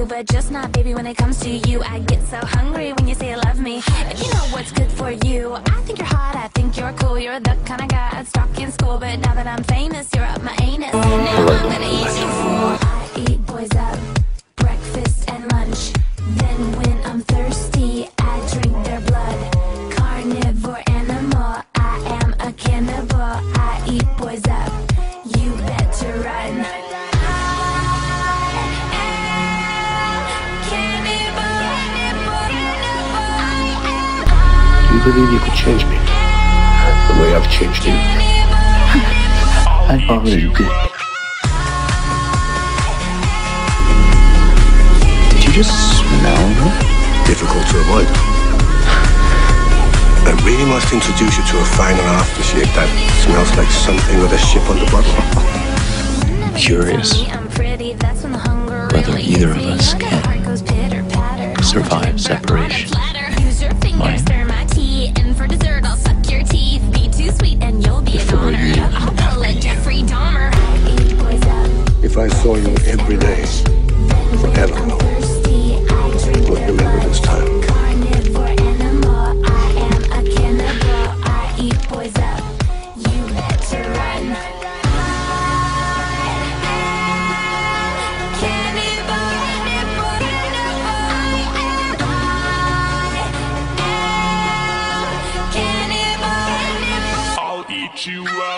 you, but just not, baby, when it comes to you. I get so hungry when you say you love me. If you know what's good for you, I think you're hot, I think you're cool. You're the kind of guy I'd stalk in school, but now that I'm famous, you're up my anus. Now I'm gonna eat you full. I eat boys up, breakfast and lunch. Then when I'm thirsty, I drink their blood. Carnivore animal, I am a cannibal. I eat boys up, you better run. Do you believe you could change me the way I've changed you? I already did. Did you just smell me? Difficult to avoid. I really must introduce you to a final aftershave that smells like something with a ship on the bottle. Curious whether either of us can survive separation. Mine. Before you If I saw you every day, forever, would remember this time. I'll eat you up.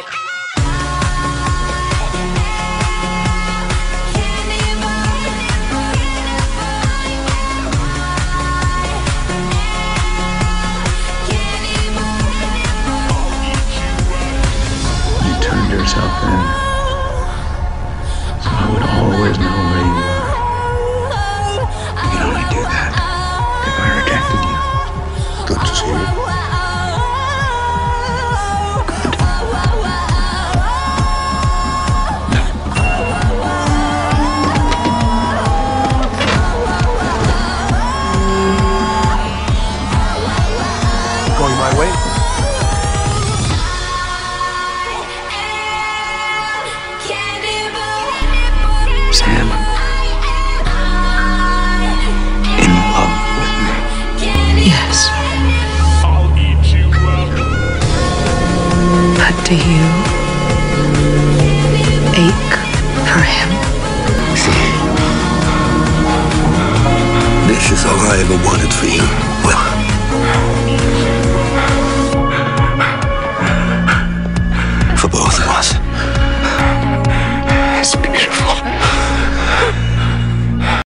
You turned yourself in, so I would always know where you were. You can only do that if I rejected you. Good to see you. Going my way? Sam, in love with me? Yes, I'll eat you up. but do you ache for him? This is all I ever wanted for you.